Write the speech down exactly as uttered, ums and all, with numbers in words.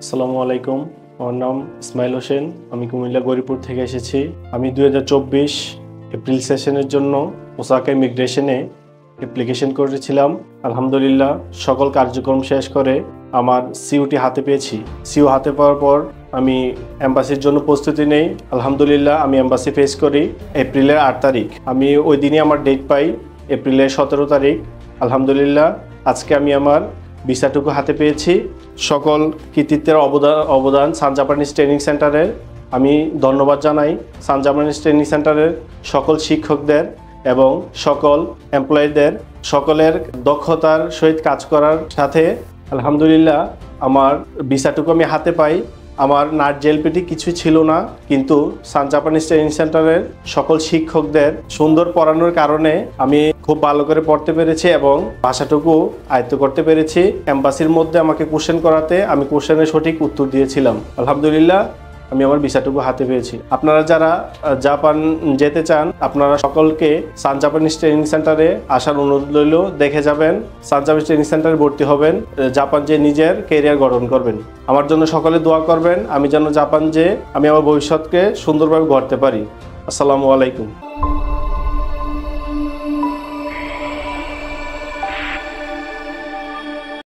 আসসালামু আলাইকুম। আমার নাম ইসমাইল হোসেন। আমি কুমিল্লা গরিপুর থেকে এসেছি। আমি দুই হাজার চব্বিশ এপ্রিল সেশনের জন্য ওসাকা ইমিগ্রেশনে অ্যাপ্লিকেশন করেছিলাম। আলহামদুলিল্লাহ সকল কার্যক্রম শেষ করে আমার সিইউটি হাতে পেয়েছি। সিইউ হাতে পাওয়ার পর আমি এম্বাসির জন্য প্রস্তুতি নেই। আলহামদুলিল্লাহ আমি এম্বাসি ফেস করি এপ্রিলের আট তারিখ। আমি ওই দিনই আমার ডেট পাই, এপ্রিলের সতেরো তারিখ। আলহামদুলিল্লাহ আজকে আমি আমার ভিসাটুকু হাতে পেয়েছি। সকল কৃতিত্বের অবদান অবদান সান জাপানিজ ট্রেনিং সেন্টারের আমি ধন্যবাদ জানাই। সান জাপানিজ ট্রেনিং সেন্টারের সকল শিক্ষকদের এবং সকল এমপ্লয়ীদের সকলের দক্ষতার সহিত কাজ করার সাথে আলহামদুলিল্লাহ আমার ভিসাটুকু আমি হাতে পাই। আমার নাট জেএলপিটি কিছু ছিল না, কিন্তু সান জাপানিজ ট্রেনিং সেন্টারের সকল শিক্ষকদের সুন্দর পড়ানোর কারণে আমি খুব ভালো করে পড়তে পেরেছি এবং ভাষাটুকু আয়ত্ত করতে পেরেছি। এম্বাসির মধ্যে আমাকে কোশ্চেন করাতে আমি কোশ্চেনের সঠিক উত্তর দিয়েছিলাম। আলহামদুলিল্লাহ আমি আমার ভিসাটুকু হাতে পেয়েছি। আপনারা যারা জাপান যেতে চান আপনারা সকলকে সান জাপানিজ ট্রেনিং সেন্টারে আসার অনুরোধ রইল। দেখে যাবেন, সান জাপানিজ ট্রেনিং সেন্টারে ভর্তি হবেন, জাপান যে নিজের ক্যারিয়ার গঠন করবেন। আমার জন্য সকলে দোয়া করবেন, আমি যেন জাপান যে আমি আমার ভবিষ্যৎকে সুন্দরভাবে গড়তে পারি। আসসালামু আলাইকুম।